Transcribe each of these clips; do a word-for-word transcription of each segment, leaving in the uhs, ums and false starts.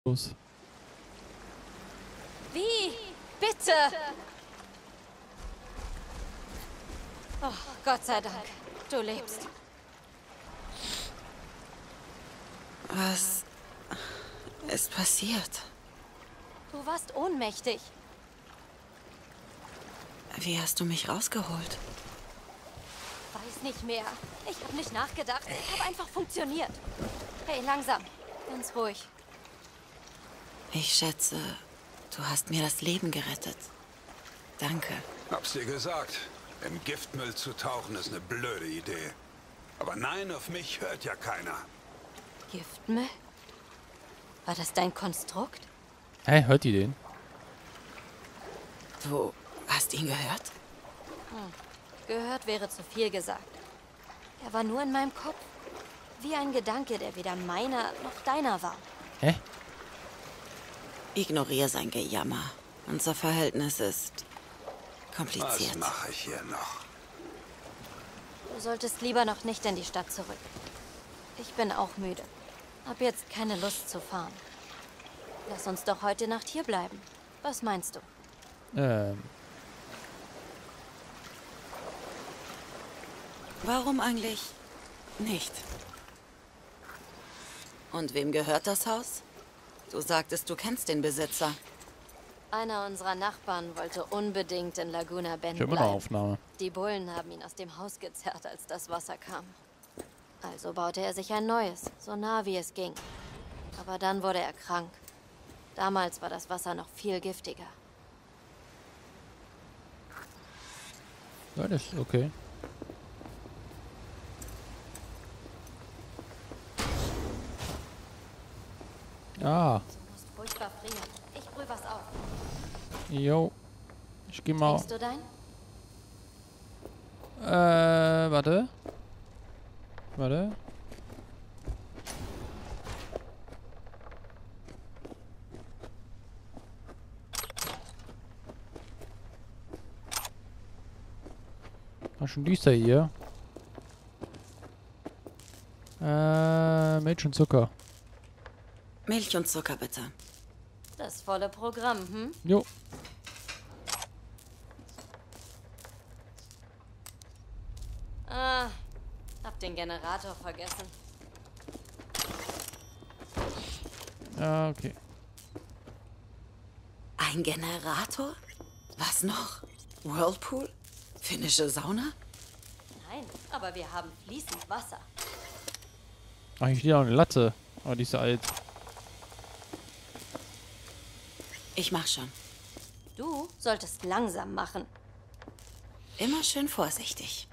Los. Wie? Bitte! Oh, Gott sei Dank. Du lebst. Was ist passiert? Du warst ohnmächtig. Wie hast du mich rausgeholt? Weiß nicht mehr. Ich habe nicht nachgedacht. Ich habe einfach funktioniert. Hey, langsam. Ganz ruhig. Ich schätze, du hast mir das Leben gerettet. Danke. Hab's dir gesagt. Im Giftmüll zu tauchen ist eine blöde Idee. Aber nein, auf mich hört ja keiner. Giftmüll? War das dein Konstrukt? Hä, hört ihr den? Du hast ihn gehört? Hm. Gehört wäre zu viel gesagt. Er war nur in meinem Kopf. Wie ein Gedanke, der weder meiner noch deiner war. Hä? Ignoriere sein Gejammer. Unser Verhältnis ist kompliziert. Was mache ich hier noch? Du solltest lieber noch nicht in die Stadt zurück. Ich bin auch müde. Hab jetzt keine Lust zu fahren. Lass uns doch heute Nacht hier bleiben. Was meinst du? Ähm. Warum eigentlich nicht? Und wem gehört das Haus? Du sagtest, du kennst den Besitzer. Einer unserer Nachbarn wollte unbedingt in Laguna Bend Ich habe eine bleiben. Aufnahme. Die Bullen haben ihn aus dem Haus gezerrt, als das Wasser kam. Also baute er sich ein neues, so nah wie es ging. Aber dann wurde er krank. Damals war das Wasser noch viel giftiger. Ja, das ist okay. Ah, Du musst furchtbar frieren. Ich brühe was auf. jo. Ich geh mal. Trinkst du dein? Äh, warte. Warte. War schon düster hier. Äh, Milch und Zucker. Milch und Zucker, bitte. Das volle Programm, hm? Jo. Ah, hab den Generator vergessen. Ja, okay. Ein Generator? Was noch? Whirlpool? Finnische Sauna? Nein, aber wir haben fließend Wasser. Ach, hier steht auch eine Latte. Aber die ist ja alt. Ich mach schon. Du solltest langsam machen. Immer schön vorsichtig.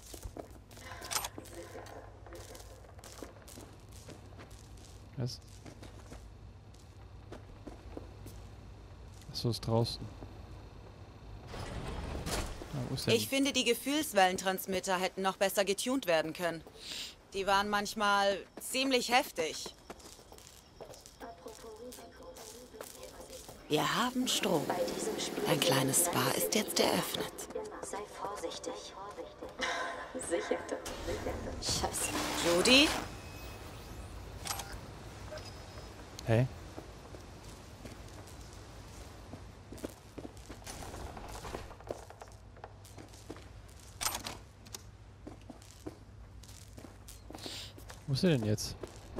Was? Achso, ist draußen. Ah, wo ist denn? Ich finde, die Gefühlswellentransmitter hätten noch besser getunt werden können. Die waren manchmal ziemlich heftig. Wir haben Strom. Ein kleines Spa ist jetzt eröffnet. Sei vorsichtig. Sicherte. Scheiße. Judy? Hä? Wo ist er denn jetzt?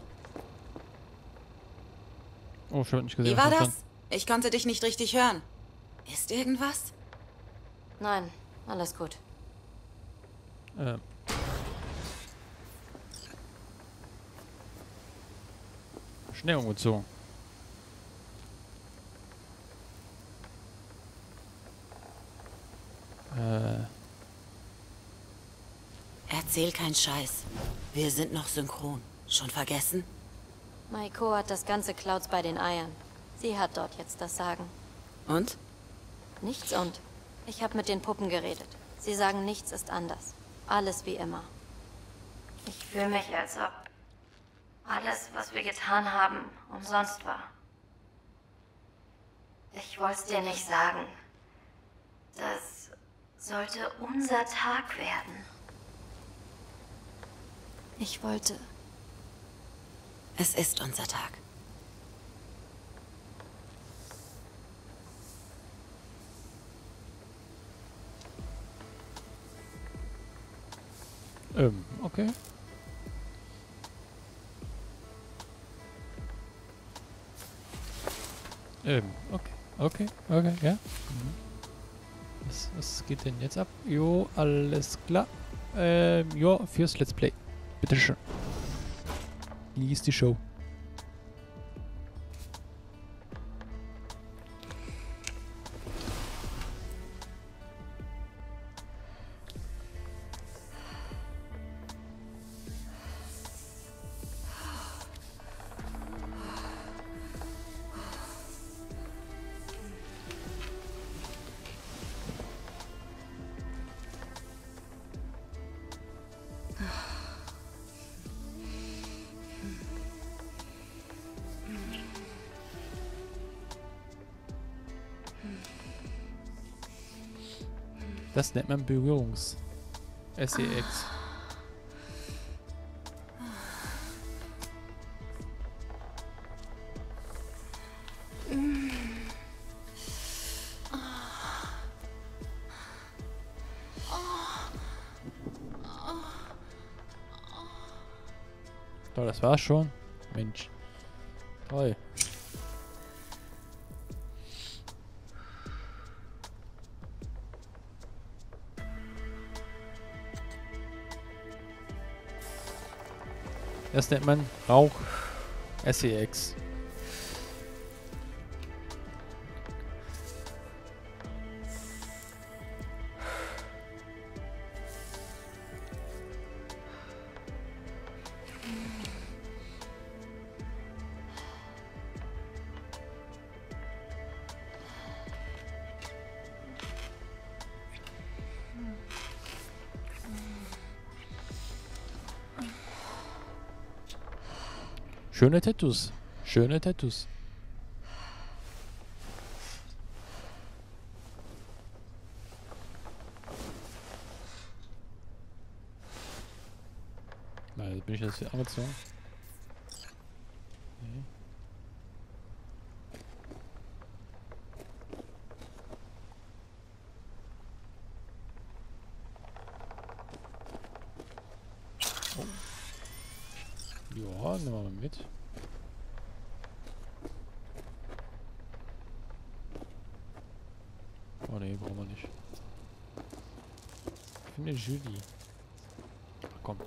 Oh, ich hab nicht gesehen. Wie war verstanden. das? Ich konnte dich nicht richtig hören. Ist irgendwas? Nein, alles gut. Ähm. Schnell umgezogen. Äh. Erzähl keinen Scheiß. Wir sind noch synchron. Schon vergessen? Maiko hat das ganze Clouds bei den Eiern. Sie hat dort jetzt das Sagen. Und? Nichts und. Ich habe mit den Puppen geredet. Sie sagen, nichts ist anders. Alles wie immer. Ich fühle mich, als ob alles, was wir getan haben, umsonst war. Ich wollte es dir nicht sagen. Das sollte unser Tag werden. Ich wollte... Es ist unser Tag. Ähm, okay. Ähm, okay. Okay, okay, ja. Mhm. Was, was geht denn jetzt ab? Jo, alles klar. Ähm, jo, fürs Let's Play. Bitteschön. Lies die Show. Das nennt man Berührungs. S E X. So, das war's schon. Mensch. Toll. Das nennt man Rauch S E X. Schöne Tattoos. Schöne Tattoos. Mal, bin ich jetzt hier angezogen? Nee. Oh. Ja, nehmen wir mal mit. Oh ne, brauchen wir nicht. Ich finde Julie. Ach, komm.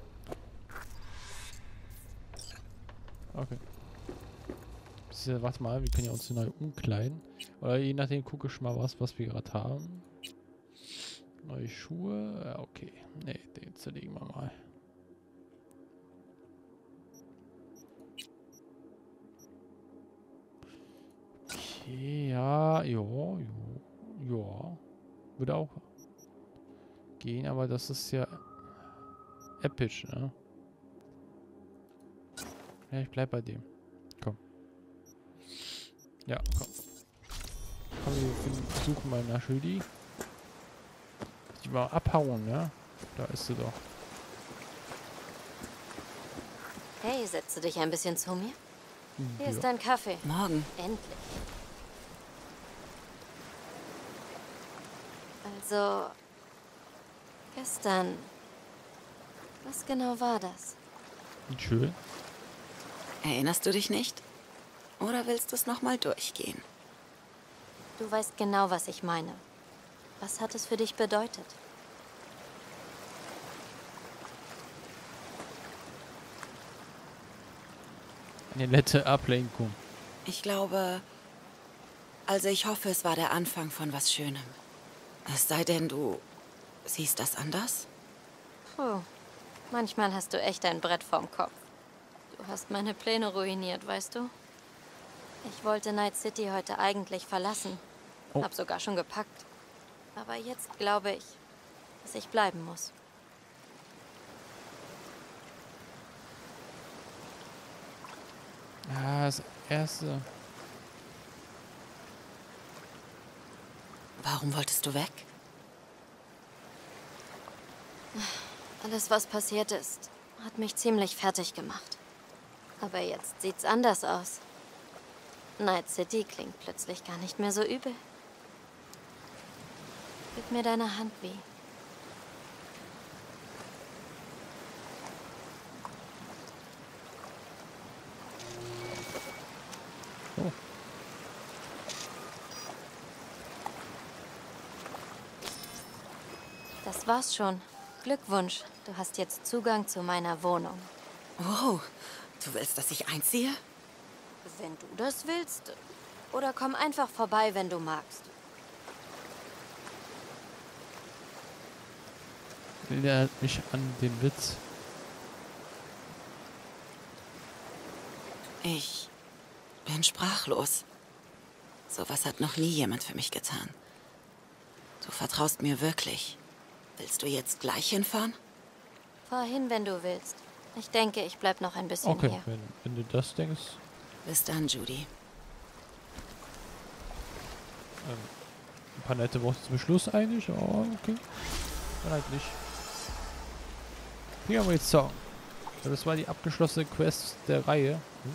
Okay. Bisschen, warte mal, wir können ja uns hier neu umkleiden. Oder je nachdem gucke ich mal was, was wir gerade haben. Neue Schuhe. Ja, okay. Ne, den zerlegen wir mal. Okay, ja, jo, jo, ja. Würde auch gehen, aber das ist ja episch, ne? Ja, ich bleib bei dem. Komm. Ja, komm. Komm, wir finden, suchen mal nach Julie. Die mal abhauen, ne? Da ist sie doch. Hey, setzt du dich ein bisschen zu mir? Hier Ja. ist dein Kaffee. Morgen. Endlich. Also, gestern. Was genau war das? Schön. Erinnerst du dich nicht? Oder willst du es nochmal durchgehen? Du weißt genau, was ich meine. Was hat es für dich bedeutet? Eine nette Ablenkung. Ich glaube... Also ich hoffe, es war der Anfang von was Schönem. Es sei denn, du siehst das anders? Puh, manchmal hast du echt ein Brett vorm Kopf. Du hast meine Pläne ruiniert, weißt du? Ich wollte Night City heute eigentlich verlassen. Oh. Hab sogar schon gepackt. Aber jetzt glaube ich, dass ich bleiben muss. Ah, das erste. Warum wolltest du weg? Alles, was passiert ist, hat mich ziemlich fertig gemacht. Aber jetzt sieht's anders aus. Night City klingt plötzlich gar nicht mehr so übel. Gib mir deine Hand, Wie. Oh. Das war's schon. Glückwunsch, du hast jetzt Zugang zu meiner Wohnung. Oh, du willst, dass ich einziehe? Wenn du das willst. Oder komm einfach vorbei, wenn du magst. Erinnert mich an den Witz. Ich bin sprachlos. Sowas hat noch nie jemand für mich getan. Du vertraust mir wirklich. Willst du jetzt gleich hinfahren? Fahr hin, wenn du willst. Ich denke, ich bleib noch ein bisschen Okay, hier. wenn, wenn du das denkst. Bis dann, Judy. Ähm, ein paar nette Worte zum Schluss eigentlich. Oh, okay. Dann halt nicht. Hier haben wir jetzt Song. Das war die abgeschlossene Quest der Reihe. Hm.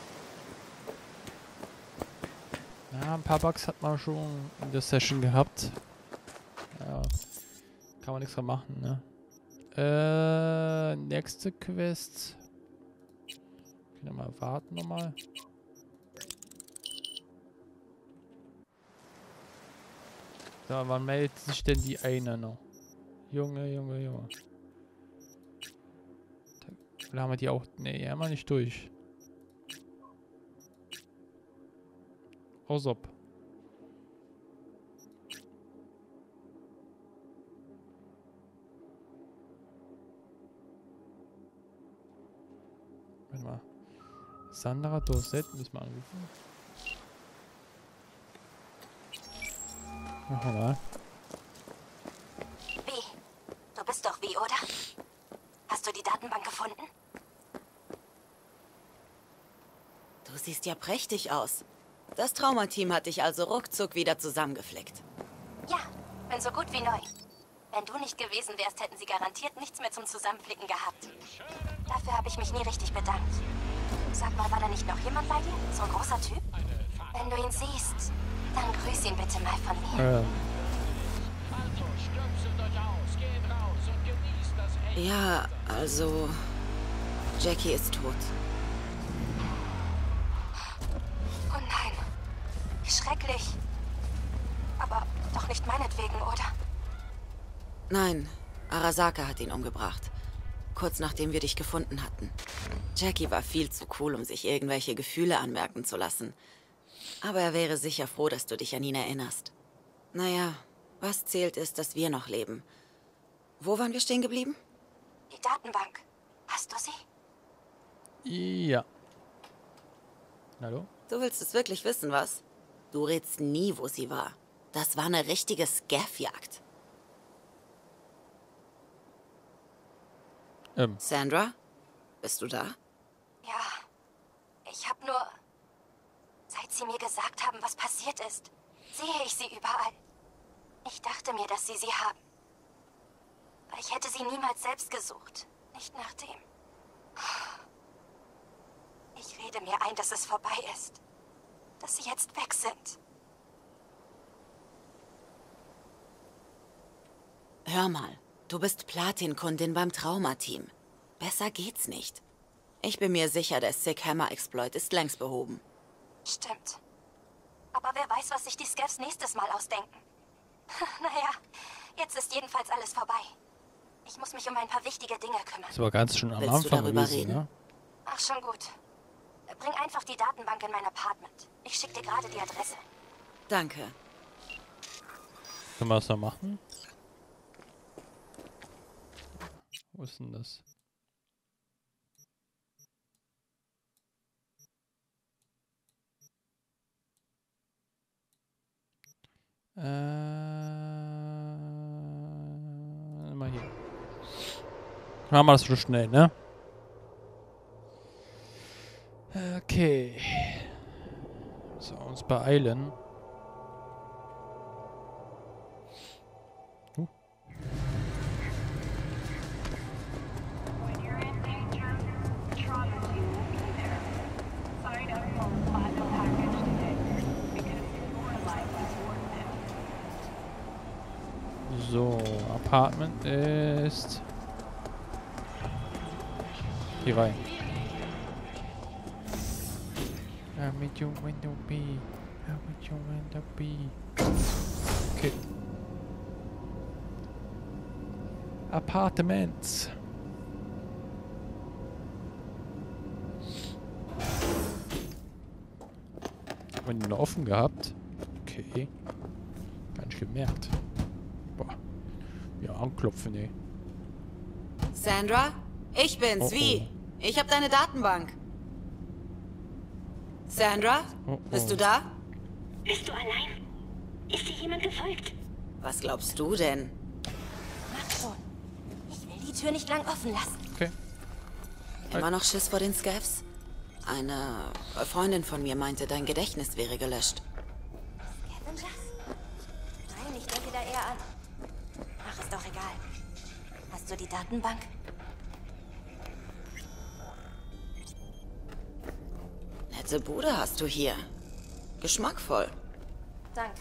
Ja, ein paar Bugs hat man schon in der Session gehabt. Ja, kann man nichts dran machen, ne? Äh, nächste Quest. Können wir mal warten nochmal. So, wann meldet sich denn die eine noch? Junge, Junge, Junge. Da haben wir die auch. Ne, haben wir nicht durch. Aus ob. Warte mal. Sandra Dorset müssen wir anrufen. Machen wir mal. Wie? Du bist doch Wie, oder? Hast du die Datenbank gefunden? Du siehst ja prächtig aus. Das Traumateam hat dich also ruckzuck wieder zusammengeflickt. Ja, bin so gut wie neu. Wenn du nicht gewesen wärst, hätten sie garantiert nichts mehr zum Zusammenflicken gehabt. Dafür habe ich mich nie richtig bedankt. Sag mal, war da nicht noch jemand bei dir? So ein großer Typ? Wenn du ihn siehst, dann grüß ihn bitte mal von mir. Äh. Ja, also... Jackie ist tot. Oh nein. Wie schrecklich. Aber doch nicht meinetwegen, oder? Nein, Arasaka hat ihn umgebracht. Kurz nachdem wir dich gefunden hatten. Jackie war viel zu cool, um sich irgendwelche Gefühle anmerken zu lassen. Aber er wäre sicher froh, dass du dich an ihn erinnerst. Naja, was zählt ist, dass wir noch leben. Wo waren wir stehen geblieben? Die Datenbank. Hast du sie? Ja. Hallo? Du willst es wirklich wissen, was? Du rätst nie, wo sie war. Das war eine richtige Scaff-Jagd. Ähm. Sandra? Bist du da? Ja. Ich hab nur... Seit sie mir gesagt haben, was passiert ist, sehe ich sie überall. Ich dachte mir, dass sie sie haben. Aber ich hätte sie niemals selbst gesucht. Nicht nach dem. Ich rede mir ein, dass es vorbei ist. Dass sie jetzt weg sind. Hör mal, du bist Platin-Kundin beim Traumateam. Besser geht's nicht. Ich bin mir sicher, der Sick Hammer Exploit ist längst behoben. Stimmt. Aber wer weiß, was sich die Scavs nächstes Mal ausdenken. Naja, jetzt ist jedenfalls alles vorbei. Ich muss mich um ein paar wichtige Dinge kümmern. Das war ganz schön am Willst du Anfang darüber gewesen, reden? ne? Ach, schon gut. Bring einfach die Datenbank in mein Apartment. Ich schicke dir gerade die Adresse. Danke. Können wir das noch machen? Wo ist denn das? Äh, mal hier. Machen wir das so schnell, ne? Okay. So, uns beeilen. Uh. When you're in danger, Trauma Team will be there. Sign up for a platinum package today, because your life is worth it. So, Apartment ist hier rein. How would you want to be? How would you want to be? Okay. Apartments. Haben wir die noch offen gehabt? Okay. Gar nicht gemerkt. Boah. Ja, anklopfen, ey. Sandra? Ich bin's, Oh, wie? Ich hab deine Datenbank. Sandra? Oh, oh. Bist du da? Bist du allein? Ist dir jemand gefolgt? Was glaubst du denn? Mach schon. Ich will die Tür nicht lang offen lassen. Okay. Immer noch Schiss vor den Scavs? Eine Freundin von mir meinte, dein Gedächtnis wäre gelöscht. Scavengers? Nein, ich denke da eher an. Ach, ist doch egal. Hast du die Datenbank? Nette Bude hast du hier. Geschmackvoll. Danke.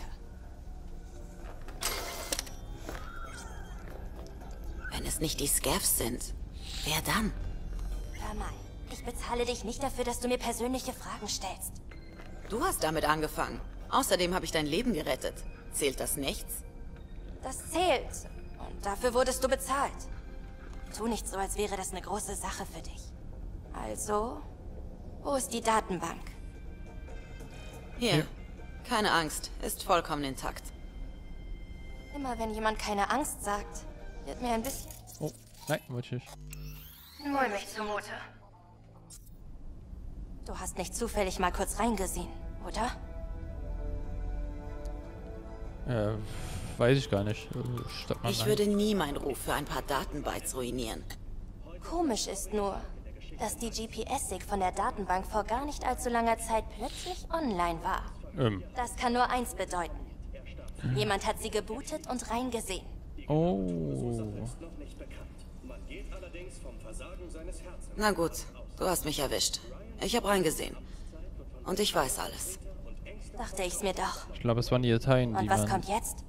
Wenn es nicht die Scavs sind, wer dann? Hör mal, ich bezahle dich nicht dafür, dass du mir persönliche Fragen stellst. Du hast damit angefangen. Außerdem habe ich dein Leben gerettet. Zählt das nichts? Das zählt. Und dafür wurdest du bezahlt. Tu nicht so, als wäre das eine große Sache für dich. Also, wo ist die Datenbank? Hier. Ja. Keine Angst. Ist vollkommen intakt. Immer wenn jemand keine Angst sagt, wird mir ein bisschen Oh, nein, wollte ich nicht. mulmig zumute. Du hast nicht zufällig mal kurz reingesehen, oder? Äh, weiß ich gar nicht. Äh, Statt mal Ich nein. würde nie meinen Ruf für ein paar Datenbytes ruinieren. Komisch ist nur, dass die G P S-Sig von der Datenbank vor gar nicht allzu langer Zeit plötzlich online war. Ähm. Das kann nur eins bedeuten. Jemand hat sie gebootet und reingesehen. Oh. Na gut, du hast mich erwischt. Ich habe reingesehen. Und ich weiß alles. Dachte ich's mir doch. Ich glaube, es waren die Dateien, die Und was man... kommt jetzt?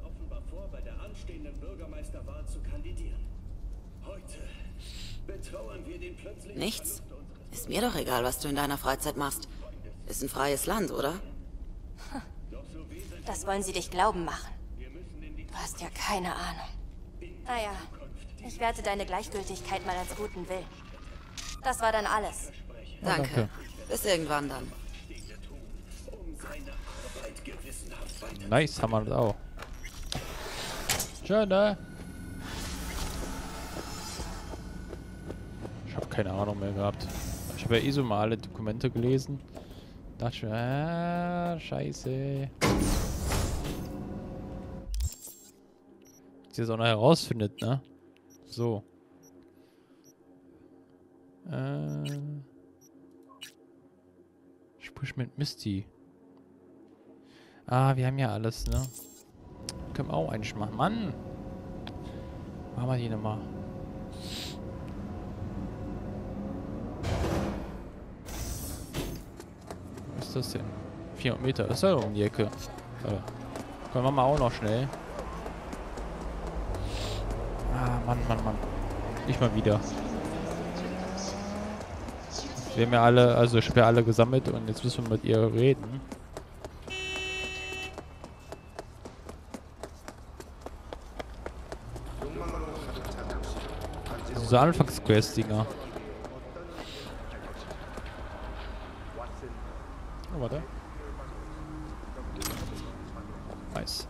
Nichts? Ist mir doch egal, was du in deiner Freizeit machst. Ist ein freies Land, oder? Das wollen sie dich glauben machen. Du hast ja keine Ahnung. Naja, ich werte deine Gleichgültigkeit mal als guten Willen. Das war dann alles. Danke. danke. Bis irgendwann dann. Nice, haben wir das auch. Schön, ne? Ich habe keine Ahnung mehr gehabt. Ich habe ja eh so mal alle Dokumente gelesen. Dachte ich mir, ah, scheiße. Dass ihr es auch noch herausfindet, ne? So. Äh. Sprich mit Misty. Ah, wir haben ja alles, ne? Können wir auch eigentlich machen. Mann! Machen wir die nochmal. Was ist das denn? vierhundert Meter. Das ist ja um die Ecke. Warte. Können wir mal auch noch schnell. Ah, Mann, Mann, Mann. Nicht mal wieder. Wir haben ja alle, also ich habe ja alle gesammelt und jetzt müssen wir mit ihr reden. So Anfangsquest-Dinger. Oh, warte. Nice.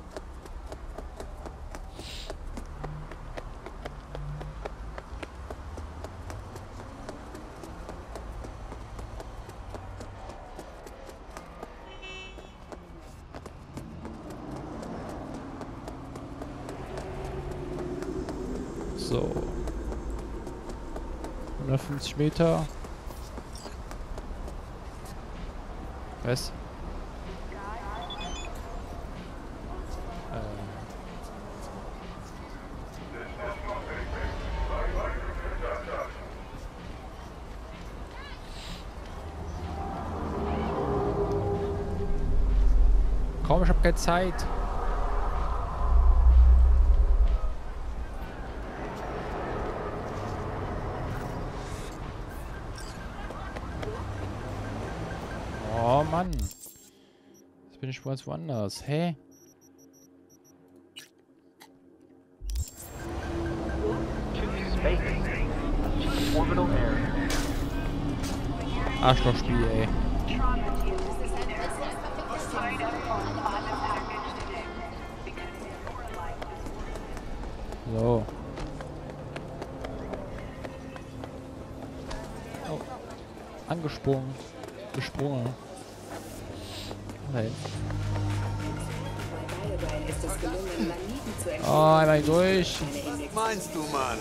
So. hundertfünfzig Meter. Was? Äh. Komm, ich hab keine Zeit. Oh. Mann. Jetzt bin ich ganz woanders. Hä? Arschlochspiel, ey. So. Oh. Angesprungen. Gesprungen. Nein. Oh, einmal durch. Was meinst du, Mann?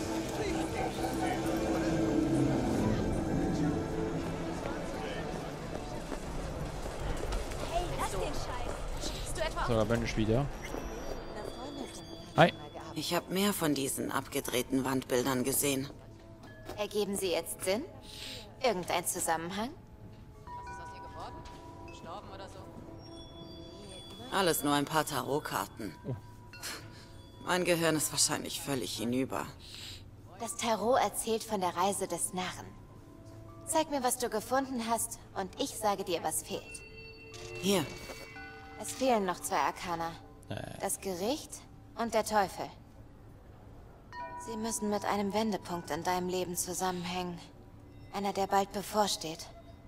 So, da bin ich wieder. Hi. Ich habe mehr von diesen abgedrehten Wandbildern gesehen. Ergeben sie jetzt Sinn? Irgendein Zusammenhang? Alles nur ein paar Tarotkarten. Mein Gehirn ist wahrscheinlich völlig hinüber. Das Tarot erzählt von der Reise des Narren. Zeig mir, was du gefunden hast, und ich sage dir, was fehlt. Hier, Es fehlen noch zwei Arkana. Äh. Das Gericht und der Teufel. Sie müssen mit einem Wendepunkt in deinem Leben zusammenhängen. Einer, der bald bevorsteht.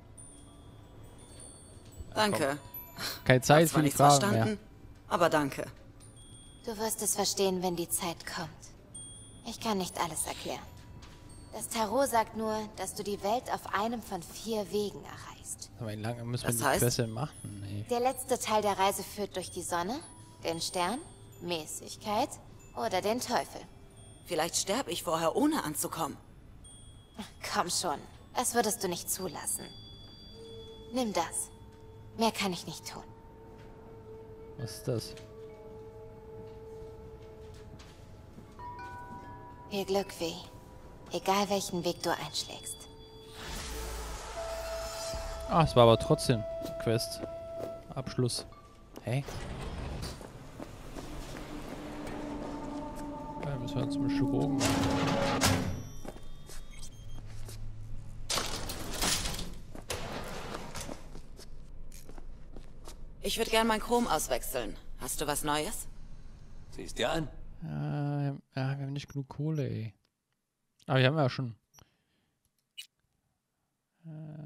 danke. Keine Zeit Hab für zwar die nichts Fragen verstanden, mehr. aber danke. Du wirst es verstehen, wenn die Zeit kommt. Ich kann nicht alles erklären. Das Tarot sagt nur, dass du die Welt auf einem von vier Wegen erreichst. Aber wie lange müssen wir Das die heißt? Quest machen? Ey. Der letzte Teil der Reise führt durch die Sonne, den Stern, Mäßigkeit oder den Teufel. Vielleicht sterbe ich vorher, ohne anzukommen. Komm schon, das würdest du nicht zulassen. Nimm das. Mehr kann ich nicht tun. Was ist das? Viel Glück, V. Egal welchen Weg du einschlägst. Ah, es war aber trotzdem Quest. Abschluss. Hä? Ja, müssen wir zum Chirurgen. Ich würde gern mein Chrom auswechseln. Hast du was Neues? Siehst dir an. Ja, ja, wir haben nicht genug Kohle, ey. Aber wir haben ja schon. Äh.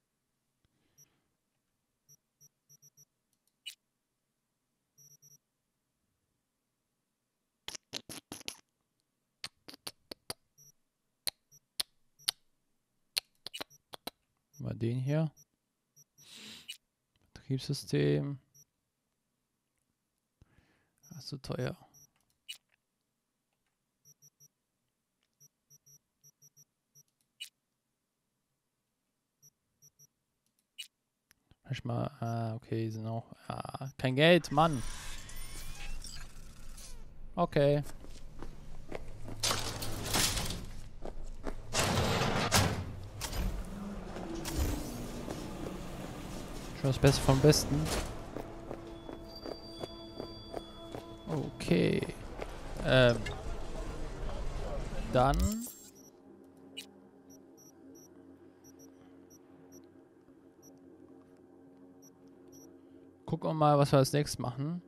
Mal den hier. Betriebssystem. Das ist so teuer. Vielleicht mal, ah, okay, sind auch, ah, kein Geld, Mann. Okay. Schon das Beste vom Besten. Okay. Ähm. Dann. Gucken wir mal, was wir als nächstes machen.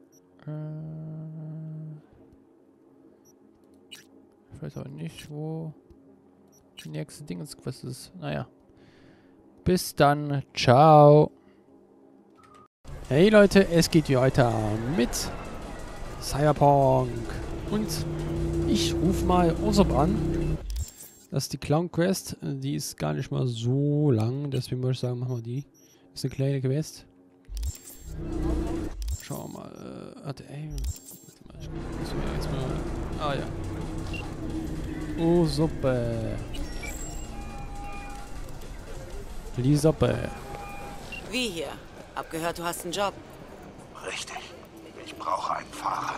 Äh. Ich weiß auch nicht, wo die nächste Dingensquest ist. Naja. Bis dann. Ciao. Hey Leute, es geht hier weiter mit Cyberpunk. Und ich rufe mal Usopp an. Das ist die Clown Quest. Die ist gar nicht mal so lang. Deswegen würde ich sagen, machen wir die. Das ist eine kleine Quest. Schauen wir mal. Äh, warte, ey. Ich muss mir jetzt mal. Ah ja. Usopp. Lisoppe. Wie hier? Hab gehört, du hast einen Job. Richtig. Ich brauche einen Fahrer.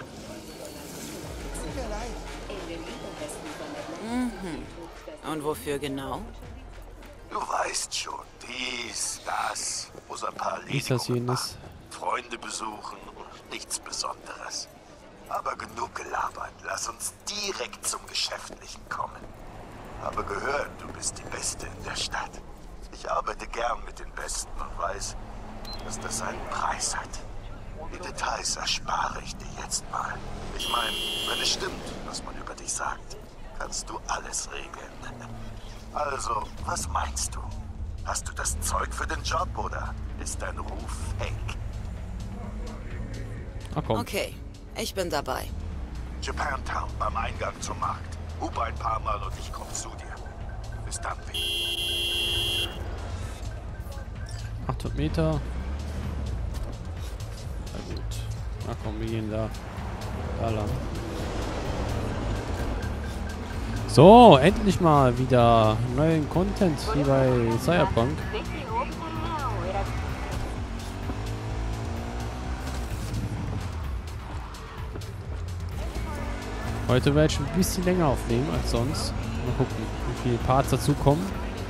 Mhm. Und wofür genau? Du weißt schon, dies, das, muss ein paar Ist das Erledigungen jenes? machen, Freunde besuchen und nichts Besonderes. Aber genug gelabert, lass uns direkt zum Geschäftlichen kommen. Habe gehört, du bist die Beste in der Stadt. Ich arbeite gern mit den Besten und weiß, dass das einen Preis hat. Die Details erspare ich dir jetzt mal. Ich meine, wenn es stimmt, was man über dich sagt, kannst du alles regeln. Also, was meinst du? Hast du das Zeug für den Job oder ist dein Ruf fake? Ach komm. Okay, ich bin dabei. Japantown beim Eingang zum Markt. Hub ein paar Mal und ich komm zu dir. Bis dann, V. achthundert Meter. Na gut. Na komm, wir gehen da. Da lang. So, endlich mal wieder neuen Content hier bei Cyberpunk. Heute werde ich ein bisschen länger aufnehmen als sonst. Mal gucken, wie viele Parts dazu kommen.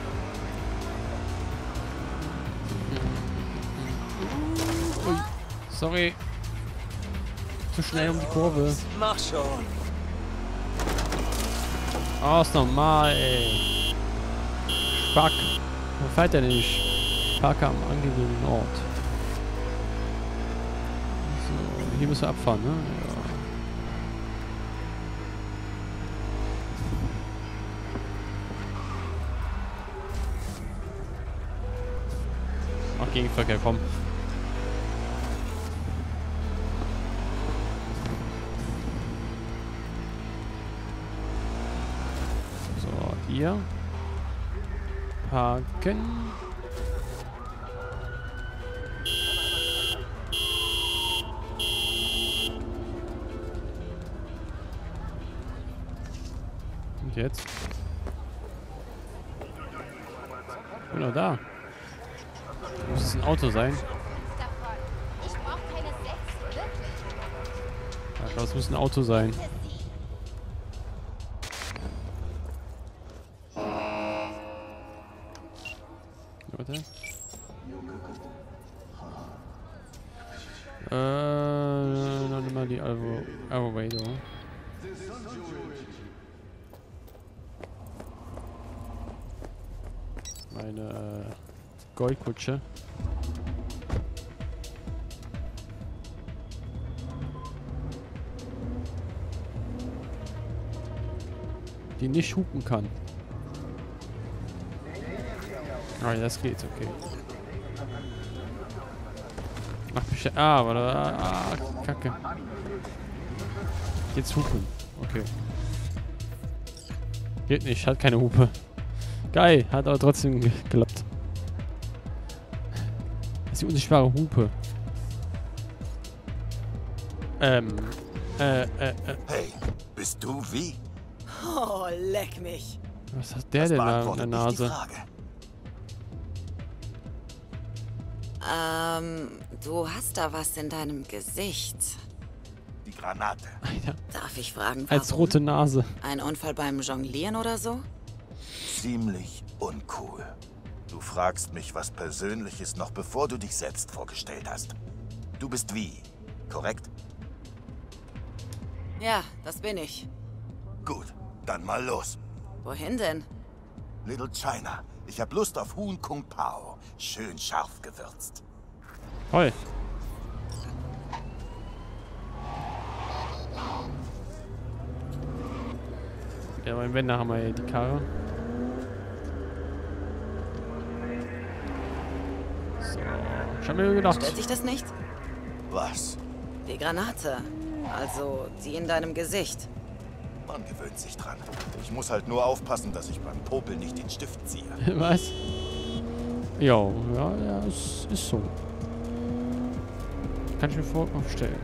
Ui, sorry. Zu schnell um die Kurve. Mach schon. Oh, ist normal, ey. Fuck. Wo fährt er nicht? Parke am angegebenen Ort. So, hier müssen wir abfahren, ne? Ja. Ach, Gegenverkehr, komm. So, hier. Parken. Und jetzt? Genau da. Muss es ein Auto sein? Ich brauche keine Sex, wirklich. Ja, ich glaube, es muss ein Auto sein. Warte. Äh, noch mal die Alvo Alvarado. Meine äh, Goldkutsche. Die nicht hupen kann. Ah, das geht, okay. Ach, bestimmt. Ah, aber da. Ah, Kacke. Jetzt hupen. Okay. Geht nicht, hat keine Hupe. Geil, hat aber trotzdem geklappt. Das ist die unsichtbare Hupe. Ähm. Äh, äh, äh. Hey, bist du V? Oh, leck mich. Was hat der Das denn da in beantwortet der nicht die Nase? Frage. Ähm, du hast da was in deinem Gesicht. Die Granate. Alter, Darf ich fragen, warum? als rote Nase. Ein Unfall beim Jonglieren oder so? Ziemlich uncool. Du fragst mich was Persönliches noch bevor du dich selbst vorgestellt hast. Du bist V, korrekt? Ja, das bin ich. Gut, dann mal los. Wohin denn? Little China. Ich hab Lust auf Huhn Kung Pao. Schön scharf gewürzt. Toll. Ja, beim Wender haben wir hier die Karre. So. Ich hab mir gedacht. Stört sich das nicht? Was? Die Granate. Also, die in deinem Gesicht. Man gewöhnt sich dran. Ich muss halt nur aufpassen, dass ich beim Popel nicht den Stift ziehe. Was? Jo, ja, ja, es ist so. Kann ich mir vorstellen.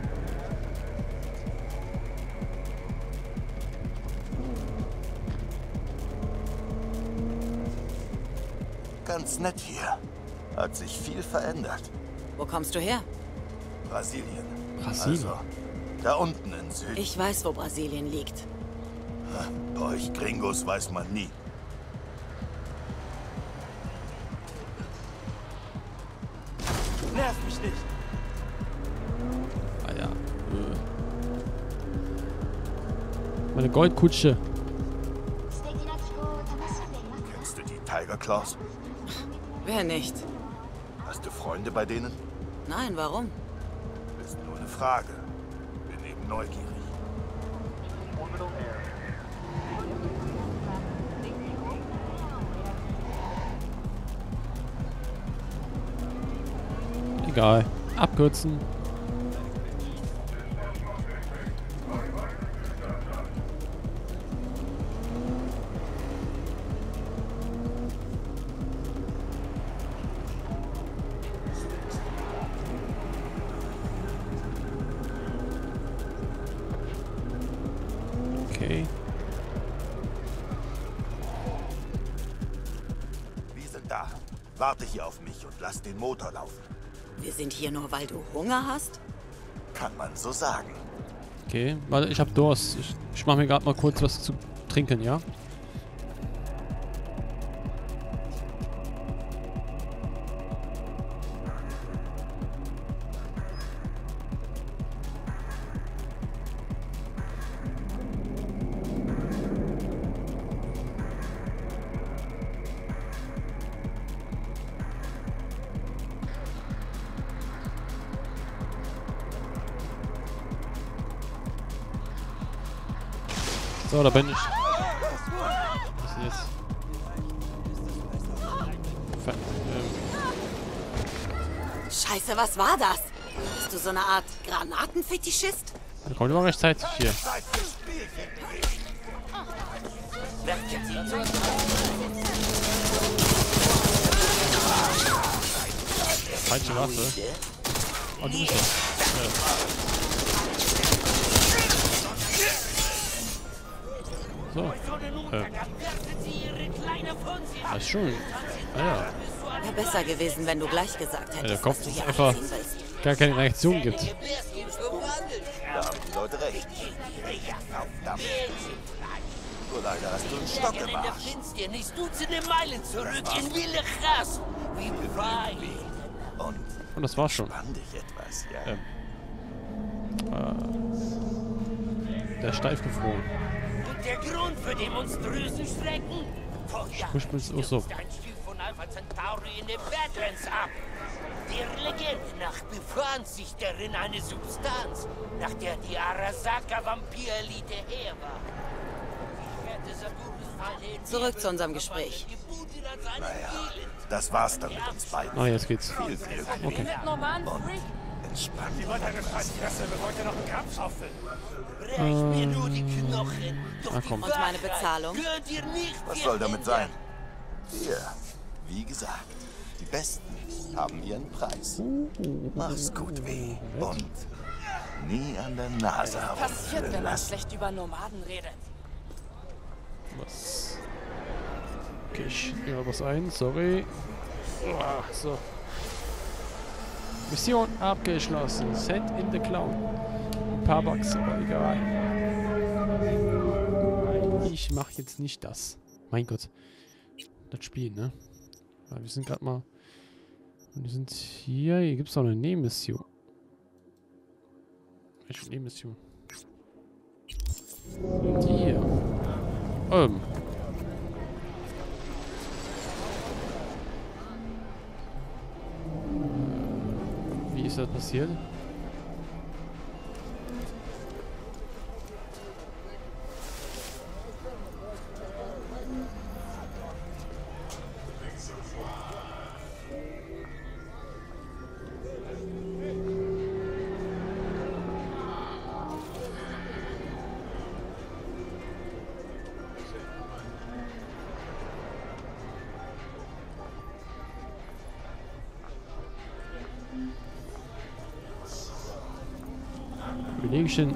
Ganz nett hier. Hat sich viel verändert. Wo kommst du her? Brasilien. Brasilien? Also, da unten in Süden. Ich weiß, wo Brasilien liegt. Bei euch Gringos weiß man nie. Nerv mich nicht. Ah ja. Äh. Meine Goldkutsche. Kennst du die Tiger Claws? Wer nicht? Hast du Freunde bei denen? Nein, warum? Ist nur eine Frage. Bin eben neugierig. Egal. Abkürzen. Okay. Wir sind da. Warte hier auf mich und lass den Motor laufen. Wir sind hier nur, weil du Hunger hast? Kann man so sagen. Okay. Warte, ich hab Durst. Ich, ich mach mir gerade mal kurz was zu trinken, ja? So, da bin ich. Was ist jetzt? Ver ähm, Scheiße, was war das? Bist du so eine Art Granatenfetischist? da kommt immer rechtzeitig hier. Falsche Waffe. Oh, du bist das. Ja. So. Äh. Das ist schon. Ah ja. Wäre besser gewesen, wenn du gleich gesagt Ja, hättest, der Kopf was du ist hier einfach anziehen willst. gar keine Reaktion gibt. Da haben die Leute recht. Verdammt. Nur leider hast du einen Stock im Arsch. Finsternis Dutzende Meilen zurück in wilde Gras. Wie frei. Und Und das war's schon. spann dich etwas, ja. Ähm. Äh, der ist steif gefroren. Und der Grund für die monströsen Schrecken? Vor Jahren Ich bin's auch so. stürzte ein Schiff von Alpha Centauri in den Badlands ab. Der Legende nach befand sich darin eine Substanz, nach der die Arasaka-Vampir-Elite her war. Ich werde Saburis Fall in Zurück zu unserem Gespräch. Naja, das war's dann mit uns beiden. Ah, jetzt geht's. Viel Glück. Okay. Entspannt. Brech mir nur die Knochen. Doch Na die komm. Und meine Bezahlung? Gehört dir nicht. Was soll damit sein? Hier, wie gesagt, die Besten haben ihren Preis. Mach's gut, Weh. Und nie an der Nase Passiert, wenn man herumlassen. schlecht über Nomaden redet. Was? Okay, ich nehme was ein, sorry. Ah, so. Mission abgeschlossen. Set in the Cloud. Ein paar Bugs, aber egal. Ich mache jetzt nicht das. Mein Gott. Das Spiel, ne? Ja, wir sind gerade mal. Wir sind hier. Hier gibt es noch eine Nebenmission. Welche Nebenmission? Die hier. Ähm. Wie ist das passiert? Überlegchen.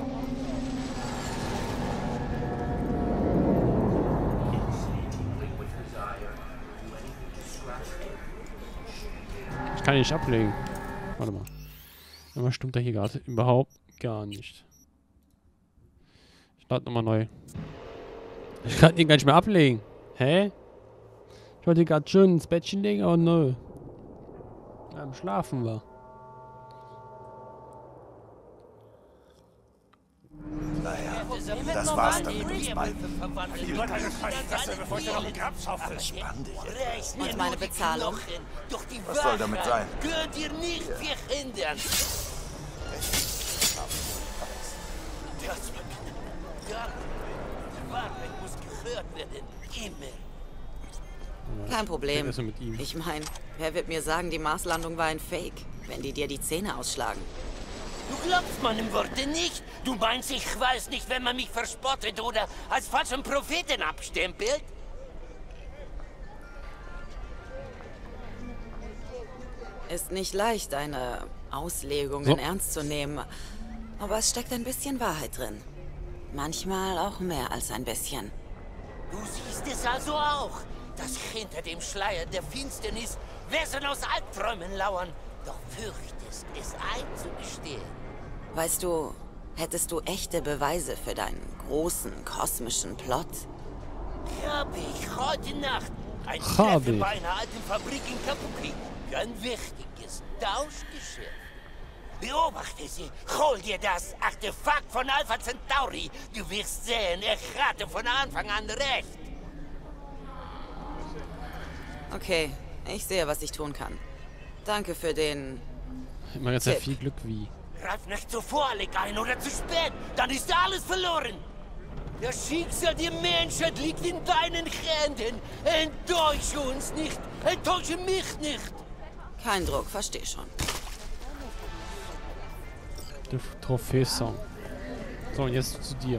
Ich kann ihn nicht ablegen. Warte mal. Irgendwas stimmt da hier gerade überhaupt gar nicht. Ich lade nochmal neu. Ich kann ihn gar nicht mehr ablegen. Hä? Ich wollte gerade schön ins Bettchen legen, aber nö. Ja, am Schlafen war. Naja, Das war's dann mit uns beiden. Entspann dich. Und meine Bezahlung? Was soll damit sein? Könnt ihr nicht verhindern. Das war knapp. Ja, die Wahrheit muss gehört werden. Immer. Kein Problem. Also mit ihm. Ich meine, wer wird mir sagen, die Marslandung war ein Fake, wenn die dir die Zähne ausschlagen? Du glaubst meinen Worten nicht? Du meinst, ich weiß nicht, wenn man mich verspottet oder als falschen Propheten abstempelt? Ist nicht leicht, deine Auslegungen So. ernst zu nehmen. Aber es steckt ein bisschen Wahrheit drin. Manchmal auch mehr als ein bisschen. Du siehst es also auch, dass hinter dem Schleier der Finsternis Wesen aus Albträumen lauern. Doch fürchtest es einzugestehen. Weißt du, hättest du echte Beweise für deinen großen kosmischen Plot? Habe ich heute Nacht ein Habe Treffen ich. bei einer alten Fabrik in Kabuki für ein wichtiges Tauschgeschäft. Beobachte sie, hol dir das Artefakt von Alpha Centauri. Du wirst sehen, ich hatte von Anfang an recht. Okay, ich sehe, was ich tun kann. Danke für den... Immer ganz sehr Tipp. viel Glück wie. Greif nicht zu voreilig ein oder zu spät, dann ist alles verloren. Das Schicksal der Menschheit liegt in deinen Händen. Enttäusche uns nicht, enttäusche mich nicht. Kein Druck, versteh schon. Der Trophäe-Song. So, und jetzt zu dir.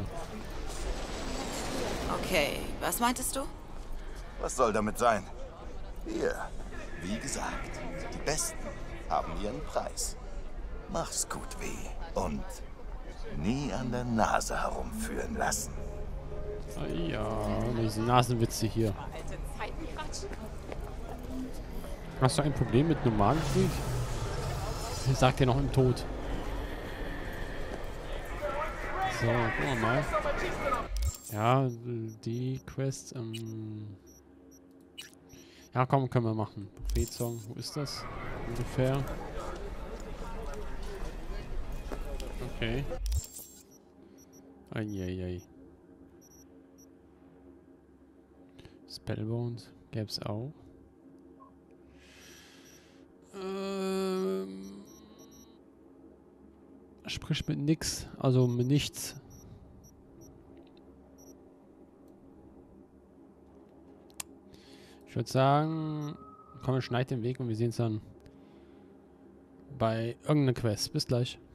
Okay, was meintest du? Was soll damit sein? Hier, wie gesagt, die Besten haben ihren Preis. Mach's gut, weh. Und nie an der Nase herumführen lassen. Ah, ja, diese Nasenwitze hier. Hast du ein Problem mit Nomadenkrieg? Ich sag dir noch im Tod. So, gucken wir mal. Ja, die Quest, ähm... ja, komm, können wir machen. Prophet-Song, wo ist das? Ungefähr. Okay. Eieiei. Spellbound gäb's auch. Ähm... Sprich mit nix, also mit nichts. Ich würde sagen, komm, wir schneiden den Weg und wir sehen uns dann bei irgendeiner Quest. Bis gleich.